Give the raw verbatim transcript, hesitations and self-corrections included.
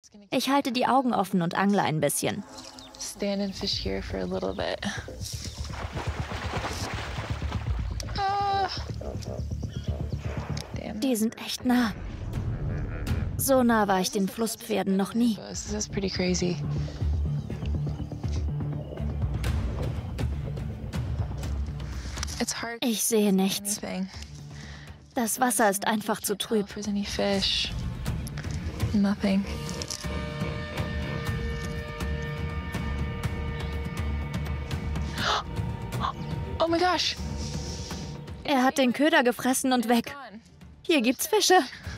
Ich halte die Augen offen und angle ein bisschen. Stand and fish here for a little bit. Ah. Damn. Die sind echt nah. So nah war ich den Flusspferden noch nie. This is pretty crazy. It's hard. Ich sehe nichts. Anything. Das Wasser ist einfach zu trüb. If there's any fish. Nothing. Oh my gosh. Er hat den Köder gefressen und weg. Hier gibt's Fische.